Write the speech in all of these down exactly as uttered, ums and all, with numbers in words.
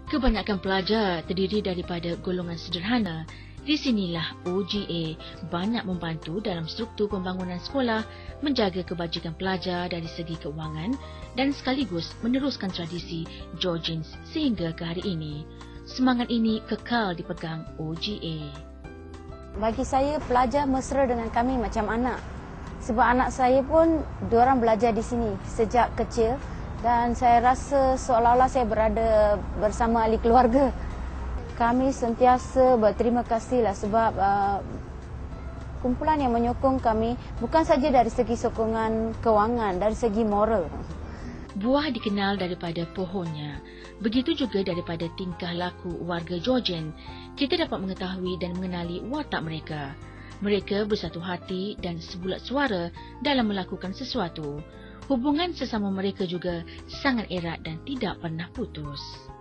Kebanyakan pelajar terdiri daripada golongan sederhana. Di sinilah O G A banyak membantu dalam struktur pembangunan sekolah, menjaga kebajikan pelajar dari segi keuangan dan sekaligus meneruskan tradisi Georgians sehingga ke hari ini. Semangat ini kekal dipegang O G A. Bagi saya, pelajar mesra dengan kami macam anak. Sebab anak saya pun, diorang belajar di sini sejak kecil dan saya rasa seolah-olah saya berada bersama ahli keluarga. Kami sentiasa berterima kasihlah sebab uh, kumpulan yang menyokong kami bukan saja dari segi sokongan kewangan, dari segi moral. Buah dikenal daripada pohonnya. Begitu juga daripada tingkah laku warga Georgian, kita dapat mengetahui dan mengenali watak mereka. Mereka bersatu hati dan sebulat suara dalam melakukan sesuatu. Hubungan sesama mereka juga sangat erat dan tidak pernah putus.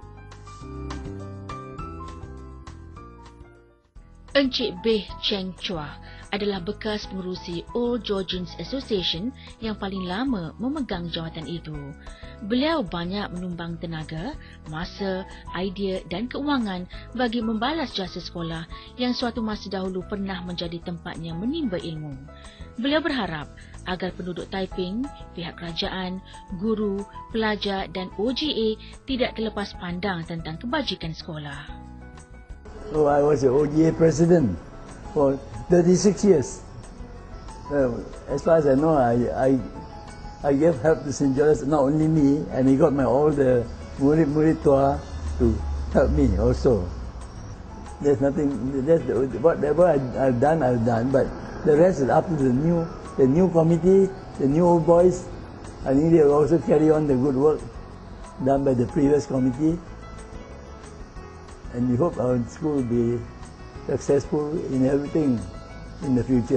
Encik Beh Cheng Chua adalah bekas pengerusi Old Georgians Association yang paling lama memegang jawatan itu. Beliau banyak menyumbang tenaga, masa, idea dan keuangan bagi membalas jasa sekolah yang suatu masa dahulu pernah menjadi tempatnya menimba ilmu. Beliau berharap agar penduduk Taiping, pihak kerajaan, guru, pelajar dan O G A tidak terlepas pandang tentang kebajikan sekolah. So I was the O G A president for thirty-six years. Uh, as far as I know, I, I, I gave help to Saint George's, not only me, and he got my all the murid-murid tua to help me also. There's nothing, that's the, whatever I, I've done, I've done, but the rest is up to the new, the new committee, the new old boys. I think they will also carry on the good work done by the previous committee. And we hope our school will be successful in everything in the future.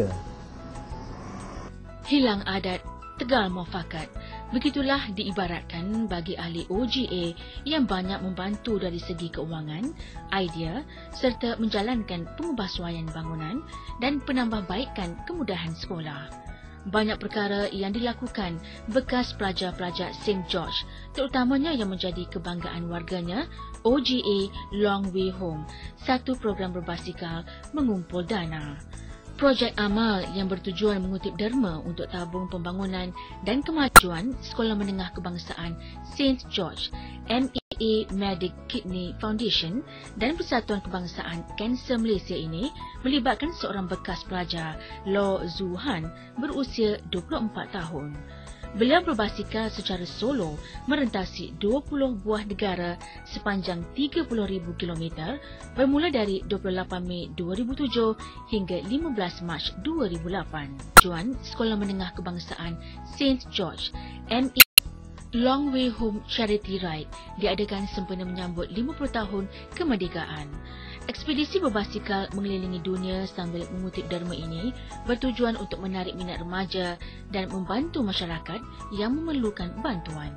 Hilang adat, tegal muafakat. Begitulah diibaratkan bagi ahli O G A yang banyak membantu dari segi keuangan, idea serta menjalankan pengubahsuaian bangunan dan penambahbaikan kemudahan sekolah. Banyak perkara yang dilakukan bekas pelajar-pelajar Saint George, terutamanya yang menjadi kebanggaan warganya, O G A Long Way Home, satu program berbasikal mengumpul dana. Projek amal yang bertujuan mengutip derma untuk tabung pembangunan dan kemajuan Sekolah Menengah Kebangsaan Saint George, M E A Medic Kidney Foundation dan Persatuan Kebangsaan Kanser Malaysia ini melibatkan seorang bekas pelajar, Lo Zu Han, berusia dua puluh empat tahun. Beliau berbasikal secara solo merentasi dua puluh buah negara sepanjang tiga puluh ribu kilometer bermula dari dua puluh lapan Mei dua ribu tujuh hingga lima belas Mac dua ribu lapan. Tujuan Sekolah Menengah Kebangsaan Saint George, M E Long Way Home Charity Ride diadakan sempena menyambut lima puluh tahun kemerdekaan. Ekspedisi berbasikal mengelilingi dunia sambil mengutip derma ini bertujuan untuk menarik minat remaja dan membantu masyarakat yang memerlukan bantuan.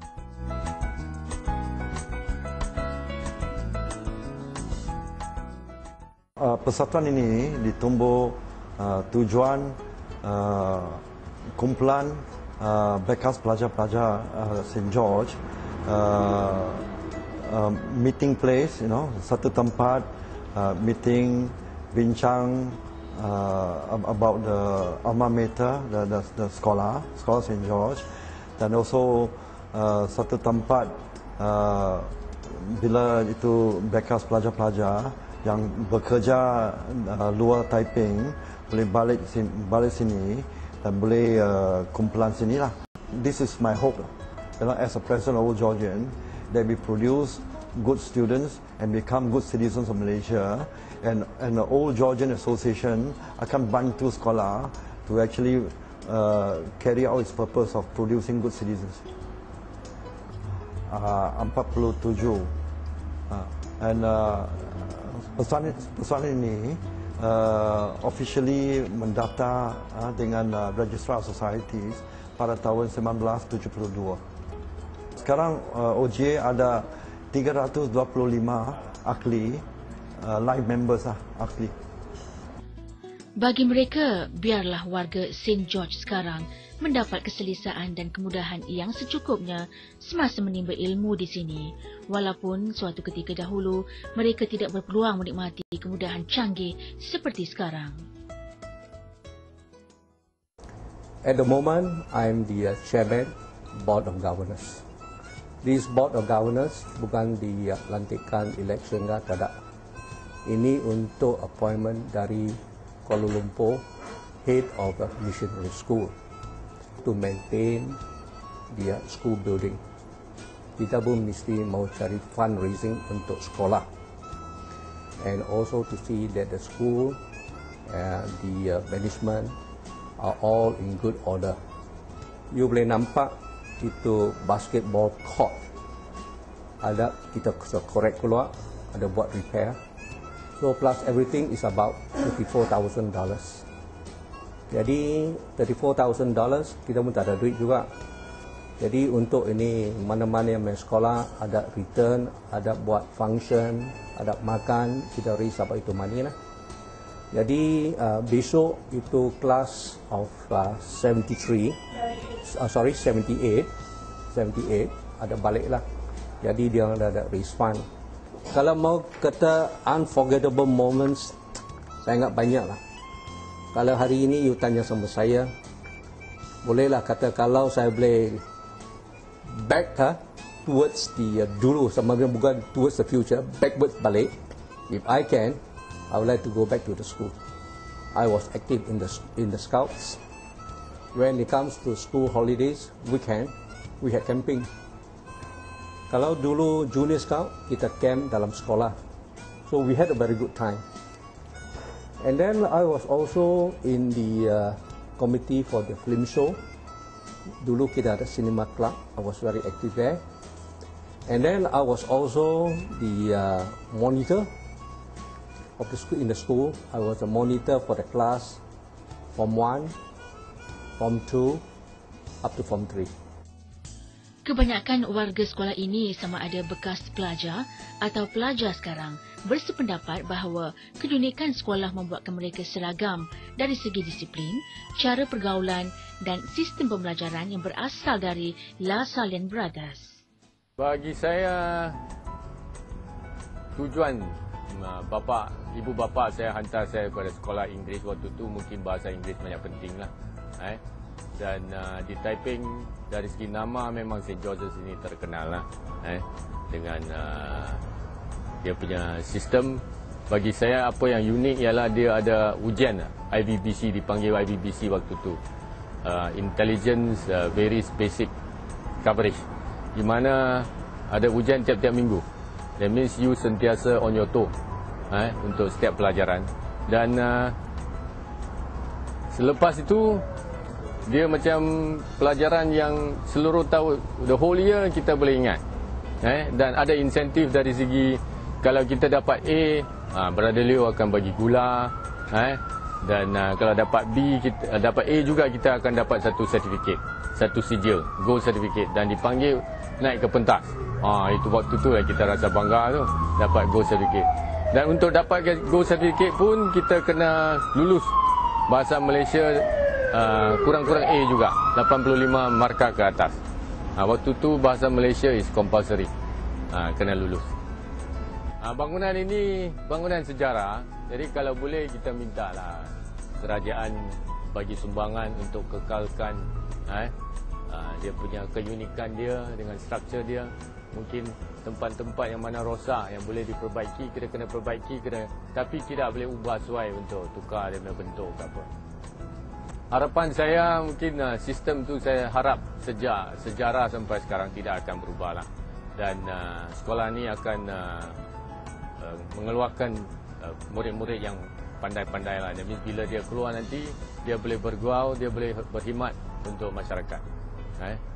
Uh, persatuan ini ditumbuh uh, tujuan uh, kumpulan uh, bekas pelajar-pelajar uh, Saint George, uh, uh, meeting place, you know, satu tempat uh, meeting, bincang uh, about the alma mater, the, the, the sekolah, sekolah Saint George, dan also uh, satu tempat uh, bila itu bekas pelajar-pelajar yang bekerja uh, luar Taiping boleh balik sini, balik sini dan boleh uh, kumpulan sini lah. This is my hope, you know, as a president of Old Georgian, that we produce good students and become good citizens of Malaysia, and and the Old Georgian Association akan bantu sekolah to actually uh, carry out its purpose of producing good citizens. Uh, empat puluh tujuh uh, and uh, Persatuan, persatuan ini uh, officially mendaftar uh, dengan uh, Registrar of Societies pada tahun seribu sembilan ratus tujuh puluh dua. Sekarang uh, O G A ada tiga ratus dua puluh lima ahli, uh, live members lah, ahli. Bagi mereka, biarlah warga Saint George sekarang mendapat keselesaan dan kemudahan yang secukupnya semasa menimba ilmu di sini, walaupun suatu ketika dahulu mereka tidak berpeluang menikmati kemudahan canggih seperti sekarang. At the moment, I'm the uh, chairman board of governors. This board of governors bukan dilantikan election ke tidak. Ini untuk appointment dari Kuala Lumpur, head of a missionary school, to maintain the school building. Kita pun mesti mau cari fundraising untuk sekolah, and also to see that the school and the uh, management are all in good order. You boleh nampak itu basketball court, ada kita korek keluar, ada buat repair. So plus everything is about thirty-four thousand dollars. Jadi thirty-four thousand dollars kita pun tak ada duit juga. Jadi untuk ini mana-mana yang main sekolah ada return, ada buat function, ada makan, kita raise apa itu money lah. Jadi uh, besok itu class of uh, seventy-three, uh, sorry seventy-eight, seventy-eight ada balik lah. Jadi dia ada, ada raise fund. Kalau mau kata unforgettable moments, saya ingat banyak lah. Kalau hari ini you tanya sama saya, bolehlah kata kalau saya boleh back ha, towards the uh, dulu, sama bukan towards the future, backwards balik. If I can, I would like to go back to the school. I was active in the in the scouts. When it comes to school holidays, weekend, we had camping. Kalau dulu junior scout, kita camp dalam sekolah. So we had a very good time. And then I was also in the uh, committee for the film show. Dulu kita ada cinema club. I was very active there. And then I was also the uh, monitor of the school in the school. I was a monitor for the class Form one, Form two, up to Form three. Kebanyakan warga sekolah ini, sama ada bekas pelajar atau pelajar sekarang, bersependapat bahawa keunikan sekolah membuatkan mereka seragam dari segi disiplin, cara pergaulan dan sistem pembelajaran yang berasal dari La Sallian Brothers. Bagi saya, tujuan bapa, ibu bapa saya hantar saya pada sekolah Inggeris waktu tu, mungkin bahasa Inggeris banyak penting lah. Eh? Dan uh, di Taiping, dari segi nama memang Saint George's ini terkenal lah. Eh? Dengan uh, dia punya sistem. Bagi saya apa yang unik ialah dia ada ujian I B B C, dipanggil I B B C waktu tu. Uh, Intelligence uh, Very Basic Coverage. Di mana ada ujian tiap-tiap minggu. That means you sentiasa on your toe eh, untuk setiap pelajaran. Dan uh, selepas itu, dia macam pelajaran yang seluruh tahun, the whole year kita boleh ingat. Eh? Dan ada insentif dari segi, kalau kita dapat A, ha, Brother Leo akan bagi gula. Eh? Dan uh, kalau dapat B, kita, uh, dapat A juga, kita akan dapat satu sertifikat, satu sijil, gold certificate. Dan dipanggil naik ke pentas. Ha, itu waktu tu lah kita rasa bangga tu, dapat gold certificate. Dan untuk dapat gold certificate pun, kita kena lulus bahasa Malaysia. Uh, kurang-kurang A juga, lapan puluh lima markah ke atas. Uh, waktu tu bahasa Malaysia is compulsory, uh, kena lulus. Uh, bangunan ini bangunan sejarah, jadi kalau boleh kita mintalah kerajaan bagi sumbangan untuk kekalkan uh, uh, dia punya keunikan dia dengan struktur dia. Mungkin tempat-tempat yang mana rosak, yang boleh diperbaiki, kita kena perbaiki, kena, tapi tidak boleh ubah suai untuk tukar dia punya bentuk ke apa. Harapan saya mungkin uh, sistem tu saya harap sejak sejarah sampai sekarang tidak akan berubah lah. Dan uh, sekolah ni akan uh, uh, mengeluarkan murid-murid uh, yang pandai-pandai lah. Jadi bila dia keluar nanti, dia boleh bergaul, dia boleh berkhidmat untuk masyarakat. Eh?